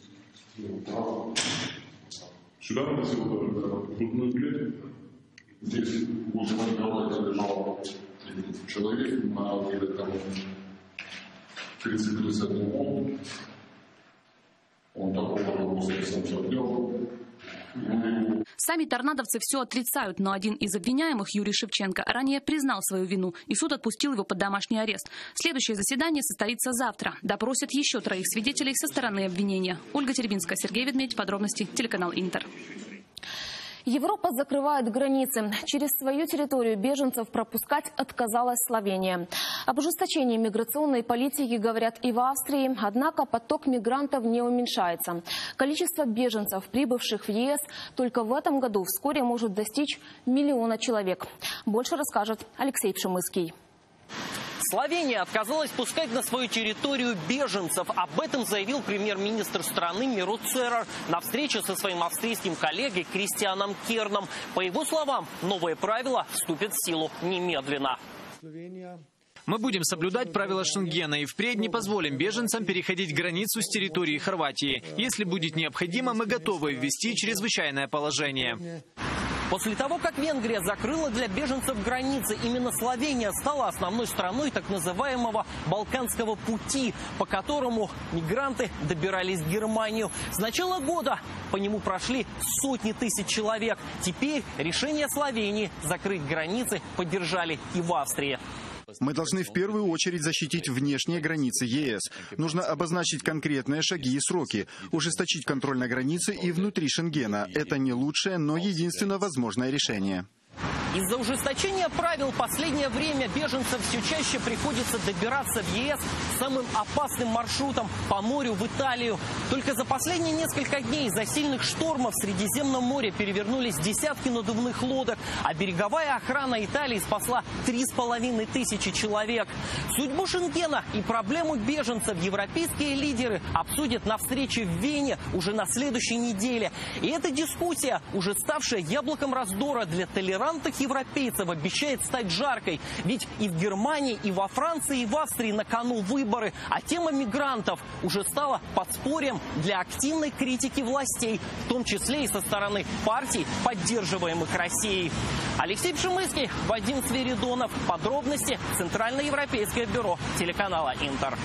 Сюда носил грудную клетку. Здесь возле Николая лежал человек на где-то 30-50 год. Он такого после сам делал. Сами торнадовцы все отрицают, но один из обвиняемых, Юрий Шевченко, ранее признал свою вину, и суд отпустил его под домашний арест. Следующее заседание состоится завтра. Допросят еще 3 свидетелей со стороны обвинения. Ольга Теребинская, Сергей Ведмедь. Подробности телеканал Интер. Европа закрывает границы. Через свою территорию беженцев пропускать отказалась Словения. Об ужесточении миграционной политики говорят и в Австрии, однако поток мигрантов не уменьшается. Количество беженцев, прибывших в ЕС, только в этом году вскоре может достичь 1 миллиона человек. Больше расскажет Алексей Пшемыский. Словения отказалась пускать на свою территорию беженцев. Об этом заявил премьер-министр страны Миро Церер на встрече со своим австрийским коллегой Кристианом Керном. По его словам, новые правила вступят в силу немедленно. Мы будем соблюдать правила Шенгена и впредь не позволим беженцам переходить границу с территории Хорватии. Если будет необходимо, мы готовы ввести чрезвычайное положение. После того, как Венгрия закрыла для беженцев границы, именно Словения стала основной страной так называемого Балканского пути, по которому мигранты добирались в Германию. С начала года по нему прошли сотни тысяч человек. Теперь решение Словении закрыть границы поддержали и в Австрии. Мы должны в первую очередь защитить внешние границы ЕС. Нужно обозначить конкретные шаги и сроки, ужесточить контроль на границе и внутри Шенгена. Это не лучшее, но единственно возможное решение. Из-за ужесточения правил в последнее время беженцам все чаще приходится добираться в ЕС самым опасным маршрутом по морю в Италию. Только за последние несколько дней из-за сильных штормов в Средиземном море перевернулись десятки надувных лодок, а береговая охрана Италии спасла 3500 человек. Судьбу Шенгена и проблему беженцев европейские лидеры обсудят на встрече в Вене уже на следующей неделе. И эта дискуссия, уже ставшая яблоком раздора для толерантных европейцев, обещает стать жаркой. Ведь и в Германии, и во Франции, и в Австрии на кону выборы. А тема мигрантов уже стала подспорьем для активной критики властей, в том числе и со стороны партий, поддерживаемых Россией. Алексей Пшемыский, Вадим Свиридонов. Подробности Центральноевропейское бюро телеканала Интер.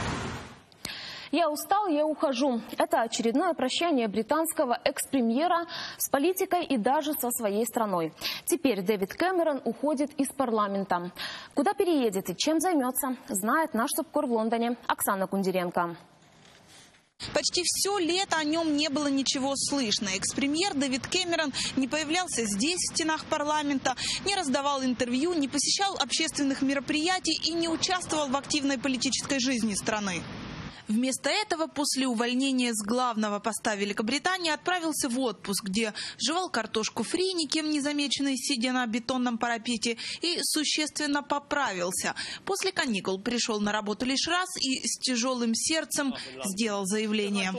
«Я устал, я ухожу». Это очередное прощание британского экс-премьера с политикой и даже со своей страной. Теперь Дэвид Кэмерон уходит из парламента. Куда переедет и чем займется, знает наш субкор в Лондоне Оксана Кундеренко. Почти все лето о нем не было ничего слышно. Экс-премьер Дэвид Кэмерон не появлялся здесь, в стенах парламента, не раздавал интервью, не посещал общественных мероприятий и не участвовал в активной политической жизни страны. Вместо этого после увольнения с главного поста Великобритании отправился в отпуск, где жевал картошку фри, никем не замеченный, сидя на бетонном парапете, и существенно поправился. После каникул пришел на работу лишь раз и с тяжелым сердцем сделал заявление.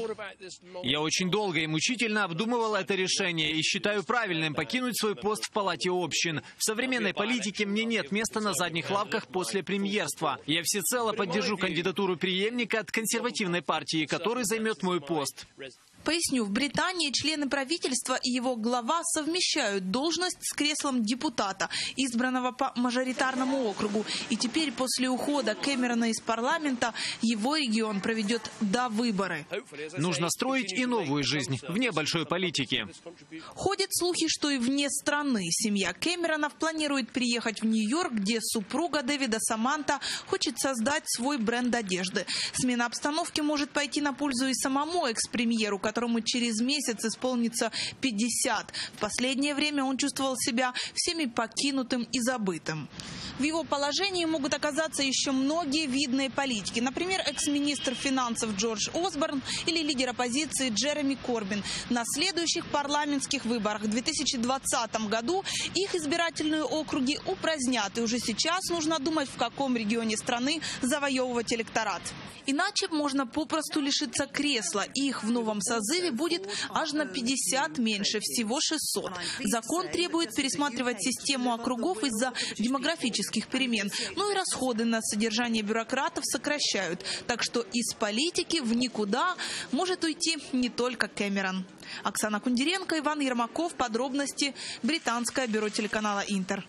Я очень долго и мучительно обдумывал это решение и считаю правильным покинуть свой пост в Палате общин. В современной политике мне нет места на задних лавках после премьерства. Я всецело поддержу кандидатуру преемника от консервативной партии, который займет мой пост. Поясню, в Британии члены правительства и его глава совмещают должность с креслом депутата, избранного по мажоритарному округу. И теперь после ухода Кэмерона из парламента его регион проведет довыборы. Нужно строить и новую жизнь, вне большой политики. Ходят слухи, что и вне страны семья Кэмеронов планирует приехать в Нью-Йорк, где супруга Дэвида Саманта хочет создать свой бренд одежды. Смена обстановки может пойти на пользу и самому экс-премьеру, которому через месяц исполнится 50. В последнее время он чувствовал себя всеми покинутым и забытым. В его положении могут оказаться еще многие видные политики. Например, экс-министр финансов Джордж Осборн или лидер оппозиции Джереми Корбин. На следующих парламентских выборах в 2020 году их избирательные округи упразднят. И уже сейчас нужно думать, в каком регионе страны завоевывать электорат. Иначе можно попросту лишиться кресла. Их в новом созыве будет аж на 50 меньше, всего 600. Закон требует пересматривать систему округов из-за демографических перемен. Ну и расходы на содержание бюрократов сокращают. Так что из политики в никуда может уйти не только Кэмерон. Оксана Кундеренко, Иван Ермаков. Подробности. Британское бюро телеканала «Интер».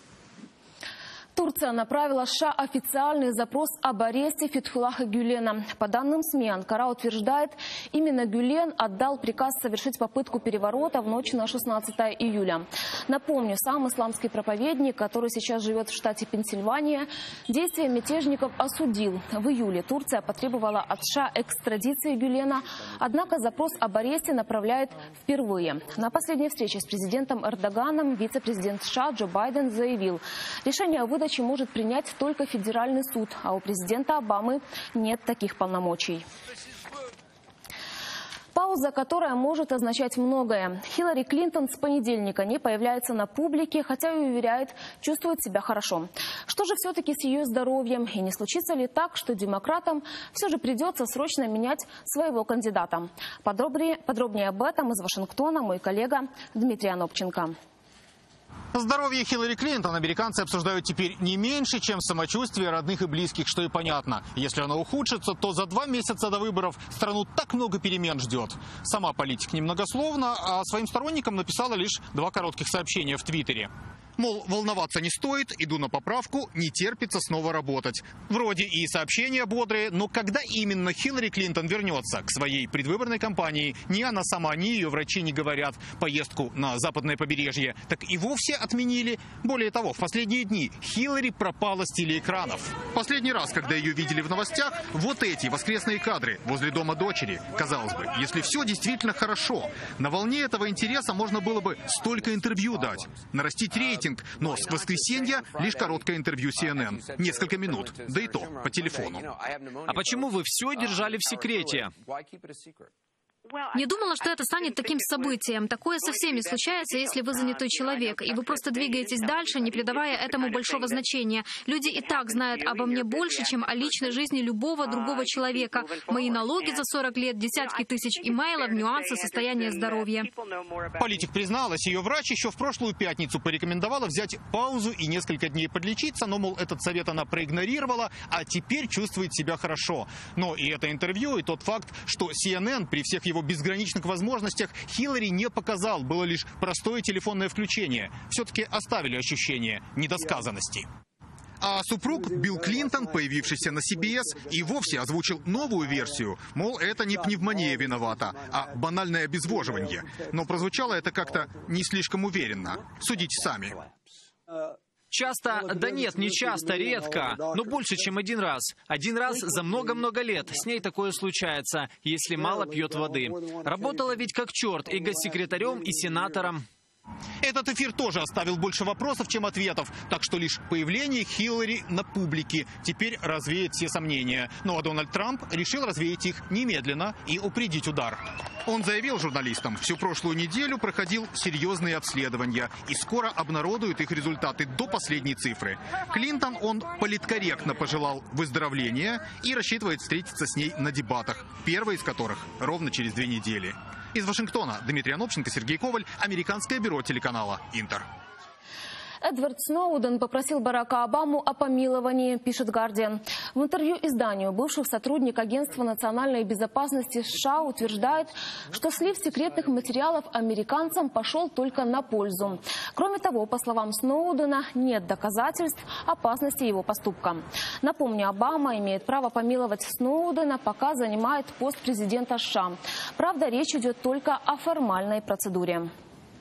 Турция направила США официальный запрос об аресте Фетхуллаха Гюлена. По данным СМИ, Анкара утверждает, именно Гюлен отдал приказ совершить попытку переворота в ночь на 16 июля. Напомню, сам исламский проповедник, который сейчас живет в штате Пенсильвания, действия мятежников осудил. В июле Турция потребовала от США экстрадиции Гюлена, однако запрос об аресте направляет впервые. На последней встрече с президентом Эрдоганом вице-президент США Джо Байден заявил, решение о выдаче может принять только федеральный суд, а у президента Обамы нет таких полномочий. Пауза, которая может означать многое. Хиллари Клинтон с понедельника не появляется на публике, хотя и уверяет, чувствует себя хорошо. Что же все-таки с ее здоровьем? И не случится ли так, что демократам все же придется срочно менять своего кандидата? Подробнее об этом из Вашингтона мой коллега Дмитрий Анопченко. Здоровье Хиллари Клинтон американцы обсуждают теперь не меньше, чем самочувствие родных и близких, что и понятно. Если оно ухудшится, то за 2 месяца до выборов страну так много перемен ждет. Сама политик немногословна, а своим сторонникам написала лишь 2 коротких сообщения в Твиттере. Мол, волноваться не стоит, иду на поправку, не терпится снова работать. Вроде и сообщения бодрые, но когда именно Хиллари Клинтон вернется к своей предвыборной кампании, ни она сама, ни ее врачи не говорят. Поездку на западное побережье так и вовсе отменили. Более того, в последние дни Хиллари пропала с телеэкранов. Последний раз, когда ее видели в новостях, вот эти воскресные кадры возле дома дочери. Казалось бы, если все действительно хорошо, на волне этого интереса можно было бы столько интервью дать, нарастить рейтинг. Но с воскресенья лишь короткое интервью CNN. Несколько минут, да и то по телефону. А почему вы все держали в секрете? Не думала, что это станет таким событием. Такое со всеми случается, если вы занятой человек, и вы просто двигаетесь дальше, не придавая этому большого значения. Люди и так знают обо мне больше, чем о личной жизни любого другого человека. Мои налоги за 40 лет, десятки тысяч имейлов, нюансы состояния здоровья. Политик призналась, ее врач еще в прошлую пятницу порекомендовала взять паузу и несколько дней подлечиться, но, мол, этот совет она проигнорировала, а теперь чувствует себя хорошо. Но и это интервью, и тот факт, что CNN при всех его безграничных возможностях Хиллари не показал, было лишь простое телефонное включение. Все-таки оставили ощущение недосказанности. А супруг Билл Клинтон, появившийся на CBS, и вовсе озвучил новую версию. Мол, это не пневмония виновата, а банальное обезвоживание. Но прозвучало это как-то не слишком уверенно. Судите сами. Часто? Да нет, не часто, редко, но больше, чем один раз. Один раз за много-много лет. С ней такое случается, если мало пьет воды. Работала ведь как черт и госсекретарем, и сенатором. Этот эфир тоже оставил больше вопросов, чем ответов. Так что лишь появление Хиллари на публике теперь развеет все сомнения. Ну а Дональд Трамп решил развеять их немедленно и упредить удар. Он заявил журналистам, всю прошлую неделю проходил серьезные обследования и скоро обнародует их результаты до последней цифры. Клинтон он политкорректно пожелал выздоровления и рассчитывает встретиться с ней на дебатах, первый из которых ровно через 2 недели. Из Вашингтона Дмитрий Анопченко, Сергей Коваль, американское бюро телеканала «Интер». Эдвард Сноуден попросил Барака Обаму о помиловании, пишет «Гардиан». В интервью изданию бывший сотрудник Агентства национальной безопасности США утверждает, что слив секретных материалов американцам пошел только на пользу. Кроме того, по словам Сноудена, нет доказательств опасности его поступка. Напомню, Обама имеет право помиловать Сноудена, пока занимает пост президента США. Правда, речь идет только о формальной процедуре.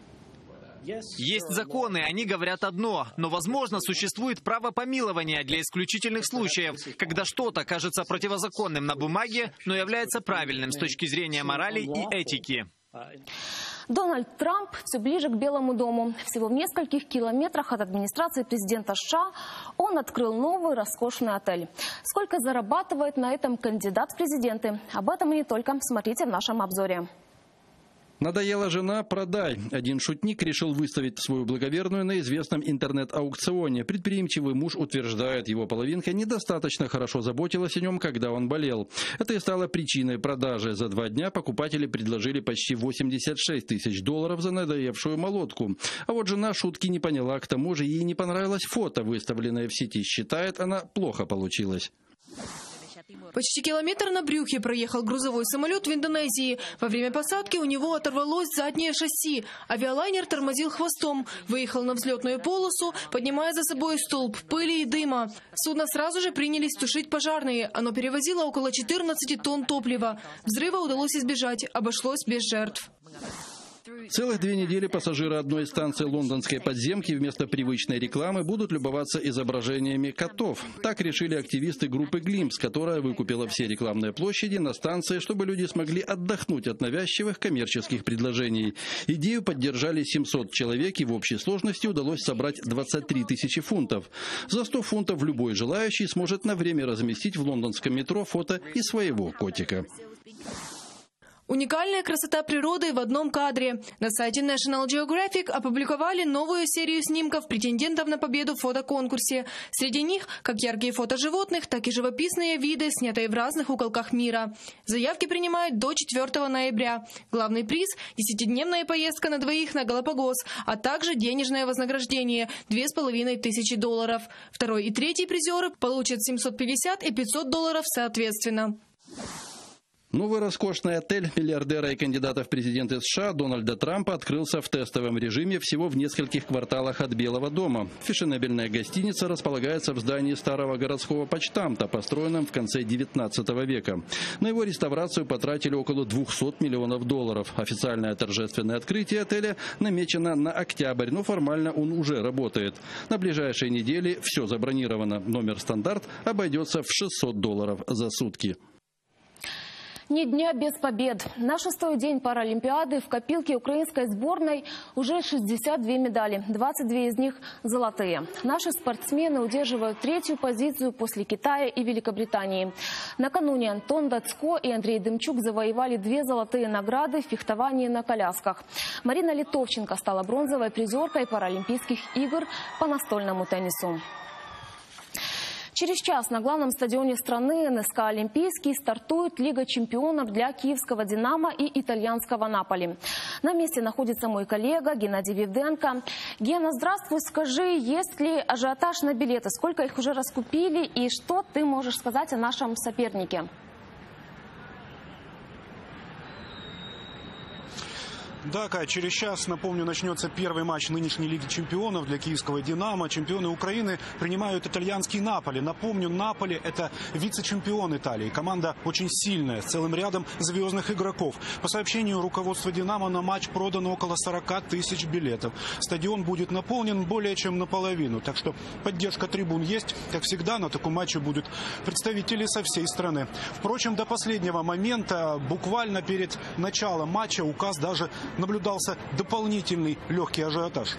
Есть законы, они говорят одно, но, возможно, существует право помилования для исключительных случаев, когда что-то кажется противозаконным на бумаге, но является правильным с точки зрения морали и этики. Дональд Трамп все ближе к Белому дому. Всего в нескольких километрах от администрации президента США он открыл новый роскошный отель. Сколько зарабатывает на этом кандидат в президенты? Об этом и не только. Смотрите в нашем обзоре. Надоела жена – продай. Один шутник решил выставить свою благоверную на известном интернет-аукционе. Предприимчивый муж утверждает, его половинка недостаточно хорошо заботилась о нем, когда он болел. Это и стало причиной продажи. За 2 дня покупатели предложили почти $86 тысяч за надоевшую молодку. А вот жена шутки не поняла, к тому же ей не понравилось фото, выставленное в сети. Считает, она плохо получилась. Почти километр на брюхе проехал грузовой самолет в Индонезии. Во время посадки у него оторвалось заднее шасси. Авиалайнер тормозил хвостом, выехал на взлетную полосу, поднимая за собой столб пыли и дыма. Судно сразу же принялись тушить пожарные. Оно перевозило около 14 тонн топлива. Взрыва удалось избежать, обошлось без жертв. Целых 2 недели пассажиры одной из станций лондонской подземки вместо привычной рекламы будут любоваться изображениями котов. Так решили активисты группы «Глимпс», которая выкупила все рекламные площади на станции, чтобы люди смогли отдохнуть от навязчивых коммерческих предложений. Идею поддержали 700 человек, и в общей сложности удалось собрать 23 тысячи фунтов. За 100 фунтов любой желающий сможет на время разместить в лондонском метро фото и своего котика. Уникальная красота природы в одном кадре. На сайте National Geographic опубликовали новую серию снимков претендентов на победу в фотоконкурсе. Среди них как яркие фото животных, так и живописные виды, снятые в разных уголках мира. Заявки принимают до 4 ноября. Главный приз – 10-дневная поездка на 2 на Галапагос, а также денежное вознаграждение – $2500. 2 и 3 призеры получат $750 и $500 соответственно. Новый роскошный отель миллиардера и кандидата в президенты США Дональда Трампа открылся в тестовом режиме всего в нескольких кварталах от Белого дома. Фешенебельная гостиница располагается в здании старого городского почтамта, построенном в конце 19 века. На его реставрацию потратили около $200 миллионов. Официальное торжественное открытие отеля намечено на октябрь, но формально он уже работает. На ближайшие недели все забронировано. Номер «Стандарт» обойдется в $600 за сутки. Ни дня без побед. На 6-й день Паралимпиады в копилке украинской сборной уже 62 медали. 22 из них золотые. Наши спортсмены удерживают 3-ю позицию после Китая и Великобритании. Накануне Антон Дацко и Андрей Дымчук завоевали 2 золотые награды в фехтовании на колясках. Марина Литовченко стала бронзовой призеркой Паралимпийских игр по настольному теннису. Через час на главном стадионе страны НСК «Олимпийский» стартует Лига чемпионов для киевского «Динамо» и итальянского «Наполи». На месте находится мой коллега Геннадий Вивденко. Гена, здравствуй. Скажи, есть ли ажиотаж на билеты? Сколько их уже раскупили? И что ты можешь сказать о нашем сопернике? Да, Кать, через час, напомню, начнется первый матч нынешней Лиги чемпионов для киевского «Динамо». Чемпионы Украины принимают итальянский «Наполи». Напомню, «Наполи» – это вице-чемпион Италии. Команда очень сильная, с целым рядом звездных игроков. По сообщению руководства «Динамо», на матч продано около 40 тысяч билетов. Стадион будет наполнен более чем наполовину. Так что поддержка трибун есть. Как всегда, на таком матче будут представители со всей страны. Впрочем, до последнего момента, буквально перед началом матча, у КАС даже наблюдался дополнительный легкий ажиотаж.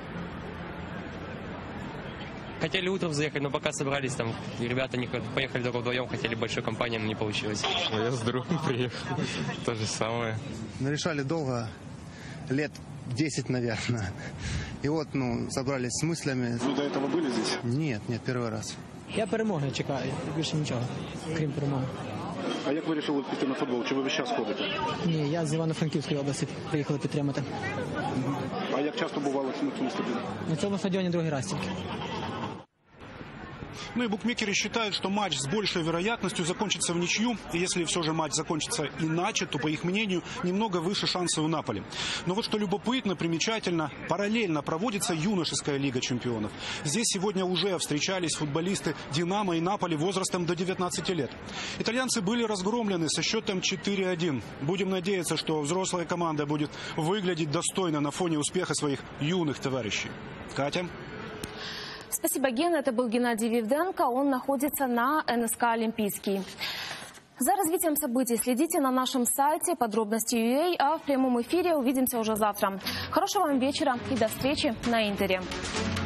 Хотели утром заехать, но пока собрались, там ребята не поехали только вдвоем, хотели большой компанией, но не получилось. Я с другом приехал, то же самое. Решали долго, лет 10, наверное. И вот, собрались с мыслями. Вы до этого были здесь? Нет, первый раз. Я перемоги чекаю, більше нічого, крім перемоги. А як ви вирішили піти на футбол? Чи ви весь час ходите? Ні, я з Івано-Франківської області приїхали підтримати. А як часто бували на цьому стадіоні? На цьому стадіоні другий раз тільки. Ну и букмекеры считают, что матч с большей вероятностью закончится в ничью. И если все же матч закончится иначе, то, по их мнению, немного выше шансы у «Наполи». Но вот что любопытно, примечательно, параллельно проводится юношеская Лига чемпионов. Здесь сегодня уже встречались футболисты «Динамо» и «Наполи» возрастом до 19 лет. Итальянцы были разгромлены со счетом 4-1. Будем надеяться, что взрослая команда будет выглядеть достойно на фоне успеха своих юных товарищей. Катя? Спасибо, Гена. Это был Геннадий Вивденко. Он находится на НСК «Олимпийский». За развитием событий следите на нашем сайте подробности.ua, а в прямом эфире увидимся уже завтра. Хорошего вам вечера и до встречи на Интере.